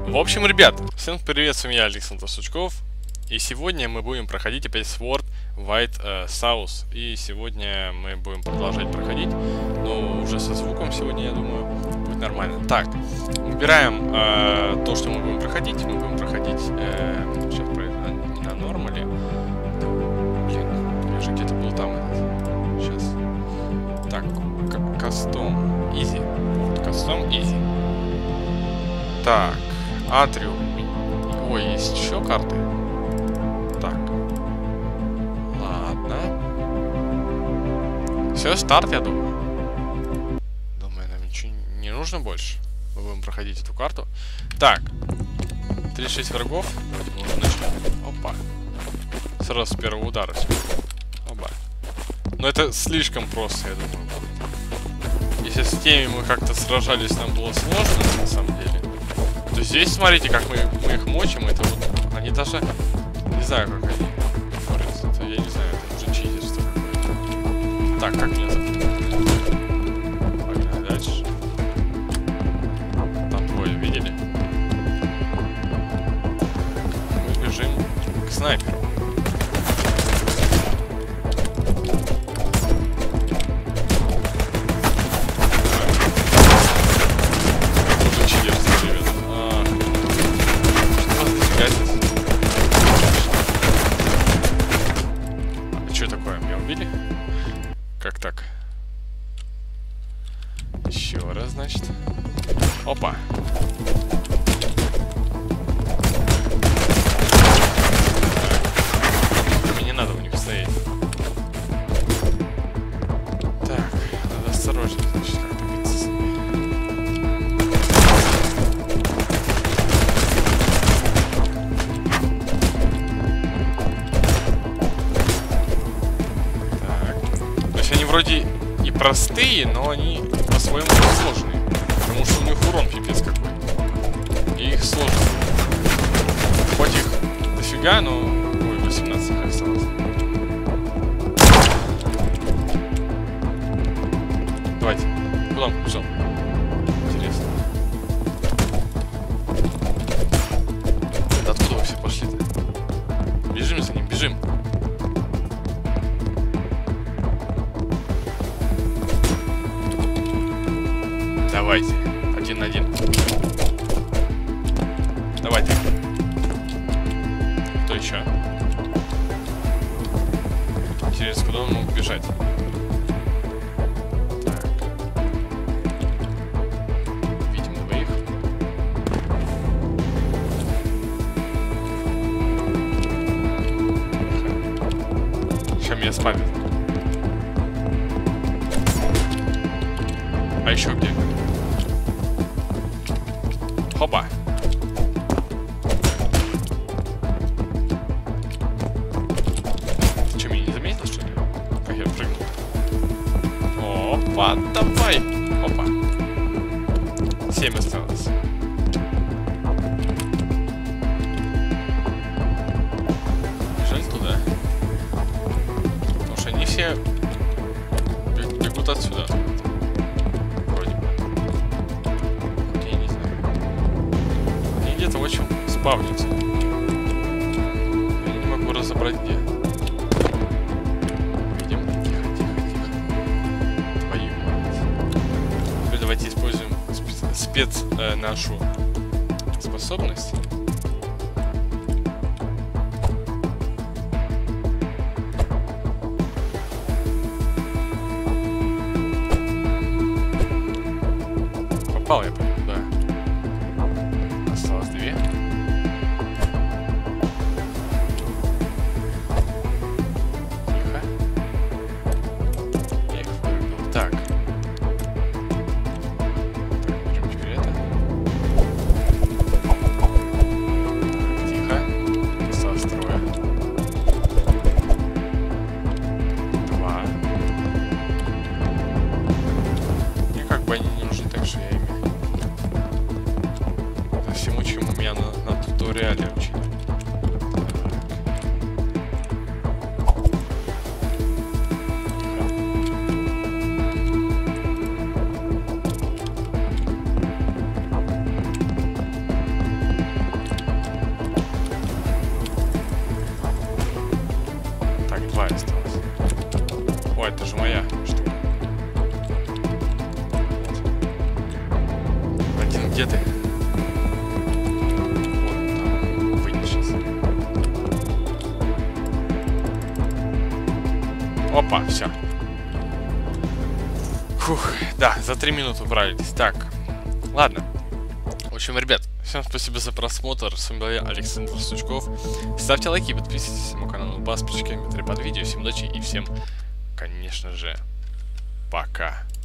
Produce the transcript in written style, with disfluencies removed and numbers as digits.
В общем, ребят, всем привет, с вами я, Александр Сучков. И сегодня мы будем проходить опять Sword White South. И сегодня мы будем продолжать проходить. Но уже со звуком сегодня, я думаю, будет нормально. Так, выбираем то, что мы будем проходить. Мы будем проходить сейчас на нормале. Блин, я же где-то был там этот. Сейчас. Так, кастом Easy. Кастом Easy. Так, Атриум. Ой, есть еще карты. Так. Ладно. Все, старт, я думаю. Думаю, нам ничего не нужно больше. Мы будем проходить эту карту. Так. 36 врагов. Давайте мы уже начнем. Опа. Сразу с первого удара. Опа. Но это слишком просто, я думаю. Если с теми мы как-то сражались, нам было сложно, на самом деле. То здесь, смотрите, как мы их мочим. Это вот... Они даже... Не знаю, как они борются. Это, я не знаю, это уже читерство какое-то. Так, как меня зовут? Погнали дальше. Там двое, видели? Мы бежим к снайперу. Как так? Еще раз, значит. Опа. Мне не надо у них стоять. Так, надо осторожно, значит, как-то биться с ними. Вроде и простые, но они по-своему сложные. Потому что у них урон пипец какой. И их сложно. Хоть их дофига, но... Ой, 18 их осталось. Давайте. Куда он побежал? Интересно. Да откуда вы все пошли-то? Бежим за ним, бежим. Давайте. 1 на 1. Давайте. Кто еще? Интересно, куда он мог бежать? Так. Видим двоих. Сейчас меня спамят. А еще где? Хопа. Ты что, меня не заметил, что ли? Как я прыгнул? Опа, давай. Опа. 7 осталось. Бежали туда. Потому что они все бегут отсюда. Где-то, в общем, спавнится. Я не могу разобрать, где. Видим? Тихо, тихо, тихо. Твою мать. Теперь давайте используем спец нашу способность. Попал я, по-моему, да. Осталось 2. Тихо. Я их вырубил. Так. Так, берем теперь это. Так, тихо. Осталось 3. 2. Мне как бы они не нужны, так что я ими всему, чему меня на туториале учили. Где ты? Вот там. Выйдет сейчас. Опа, все. Фух, да, за 3 минуты управились. Так, ладно. В общем, ребят, всем спасибо за просмотр. С вами был я, Александр Сучков. Ставьте лайки, подписывайтесь на мой канал, бас, комментарий под видео. Всем удачи и всем, конечно же, пока.